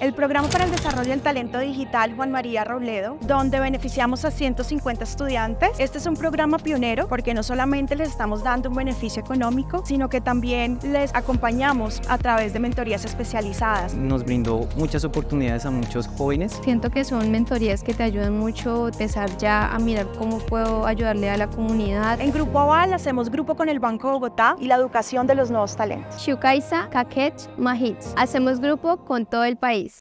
El Programa para el Desarrollo del Talento Digital Juan María Robledo, donde beneficiamos a 150 estudiantes. Este es un programa pionero porque no solamente les estamos dando un beneficio económico, sino que también les acompañamos a través de mentorías especializadas. Nos brindó muchas oportunidades a muchos jóvenes. Siento que son mentorías que te ayudan mucho a empezar ya a mirar cómo puedo ayudarle a la comunidad. En Grupo Aval hacemos grupo con el Banco Bogotá y la educación de los nuevos talentos. Shukaisa, Kaket, Mahits. Hacemos grupo con todo el país.